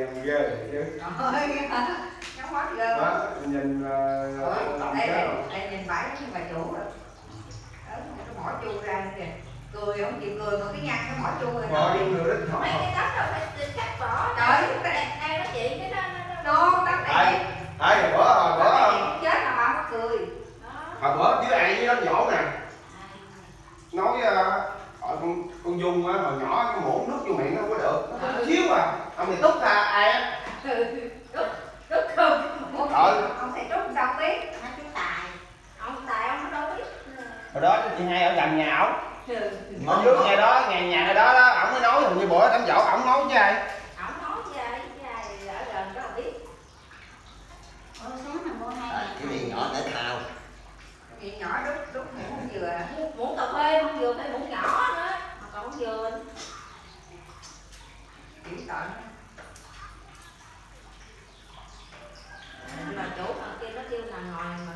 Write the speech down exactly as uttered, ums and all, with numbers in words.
em ghê rồi chứ. Ôi, nó quá ghê. Đó, nhìn tầm đây, cái đây, rồi. đây nhìn phải như bà chủ rồi. Đó, nó mỏ chu ra kìa. Cười không chịu cười mà cái nhăn nó mỏ chu rồi. Mỏ chu người ít mỏ. Mấy cái tóc đâu phải cắt bỏ. Trời, đây đây nói chuyện cái đó nó nó tóc này. Ai bữa hồi bữa chết mà bà nó cười. hồi bữa với ai với nó nhổ nè. Nói con con Dung á hồi nhỏ cái muỗng nước vô miệng nó không có được. Nó có xíu à. Ông này túc ra ai á. Rút, rút không? Trời. Ông thầy Trúc sao biết? Anh chú Tài. Ông Tài ông đâu biết. Hồi đó chị hai ở gần nhà ổng. Ừ. Ngồi trước nhà đó, nhà nhà đó đó, ổng mới nói hình như bữa đám dỗ ổng nói với ai. Ông nói với ai, với ai ở gần đó biết. Ôi sáng mà mua hai. Cái miệng nhỏ thể thao. Miệng nhỏ đút đút muỗng dừa. Muỗng cà phê không dừa phải muỗng nhỏ nữa. Mà còn không dừa. Chỉ tận. Mà chủ mà kia nó kêu là ngồi mà